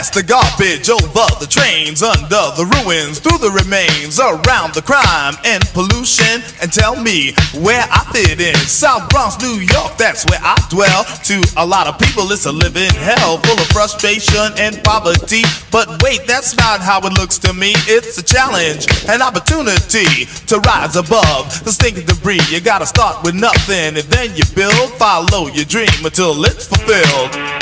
blast the garbage over the trains, under the ruins, through the remains, around the crime and pollution, and tell me where I fit in. South Bronx, New York, that's where I dwell. To a lot of people it's a living hell, full of frustration and poverty. But wait, that's not how it looks to me. It's a challenge, an opportunity to rise above the stinking debris. You gotta start with nothing and then you build. Follow your dream until it's fulfilled.